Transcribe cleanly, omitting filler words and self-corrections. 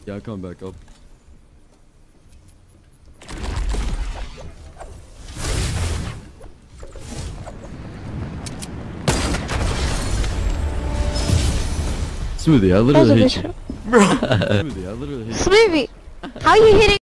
Yeah, I'm coming back up. Smoothie, I literally hate you. Bro. Smoothie, I literally hate you. Smoothie, how are you hitting?